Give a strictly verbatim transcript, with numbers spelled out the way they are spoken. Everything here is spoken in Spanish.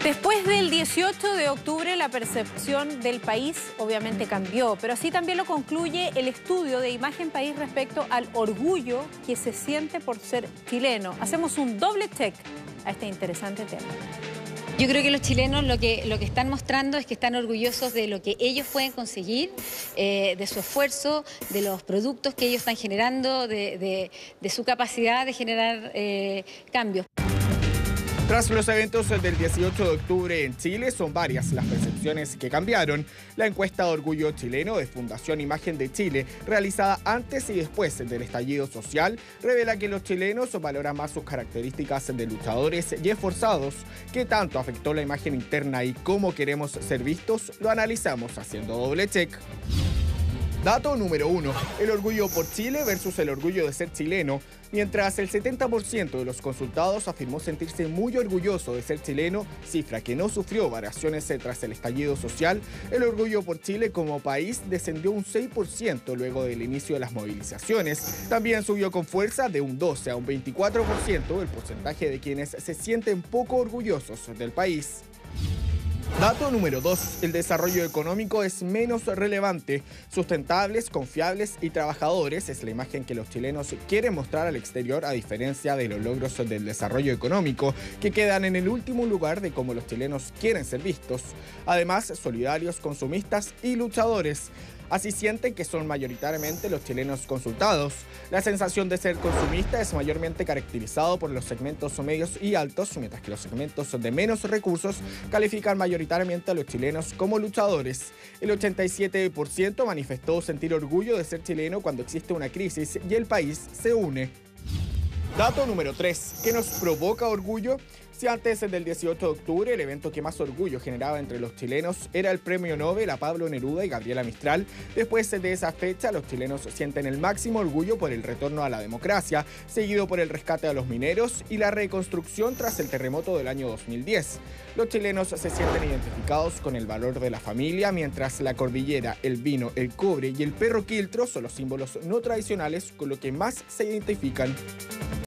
Después del dieciocho de octubre, la percepción del país obviamente cambió, pero así también lo concluye el estudio de Imagen País respecto al orgullo que se siente por ser chileno. Hacemos un doble check a este interesante tema. Yo creo que los chilenos lo que, lo que están mostrando es que están orgullosos de lo que ellos pueden conseguir, eh, de su esfuerzo, de los productos que ellos están generando, de, de, de su capacidad de generar eh, cambios. Tras los eventos del dieciocho de octubre en Chile, son varias las percepciones que cambiaron. La encuesta de Orgullo Chileno de Fundación Imagen de Chile, realizada antes y después del estallido social, revela que los chilenos valoran más sus características de luchadores y esforzados. ¿Qué tanto afectó la imagen interna y cómo queremos ser vistos? Lo analizamos haciendo doble check. Dato número uno, el orgullo por Chile versus el orgullo de ser chileno. Mientras el setenta por ciento de los consultados afirmó sentirse muy orgulloso de ser chileno, cifra que no sufrió variaciones tras el estallido social, el orgullo por Chile como país descendió un seis por ciento luego del inicio de las movilizaciones. También subió con fuerza de un doce a un veinticuatro por ciento el porcentaje de quienes se sienten poco orgullosos del país. Dato número dos. El desarrollo económico es menos relevante. Sustentables, confiables y trabajadores es la imagen que los chilenos quieren mostrar al exterior, a diferencia de los logros del desarrollo económico, que quedan en el último lugar de cómo los chilenos quieren ser vistos. Además, solidarios, consumistas y luchadores. Así sienten que son mayoritariamente los chilenos consultados. La sensación de ser consumista es mayormente caracterizado por los segmentos medios y altos, mientras que los segmentos de menos recursos califican mayoritariamente a los chilenos como luchadores. El ochenta y siete por ciento manifestó sentir orgullo de ser chileno cuando existe una crisis y el país se une. Dato número tres. ¿Qué nos provoca orgullo? Si antes del dieciocho de octubre el evento que más orgullo generaba entre los chilenos era el premio Nobel a Pablo Neruda y Gabriela Mistral, después de esa fecha los chilenos sienten el máximo orgullo por el retorno a la democracia, seguido por el rescate a los mineros y la reconstrucción tras el terremoto del año dos mil diez. Los chilenos se sienten identificados con el valor de la familia, mientras la cordillera, el vino, el cobre y el perro quiltro son los símbolos no tradicionales con lo que más se identifican.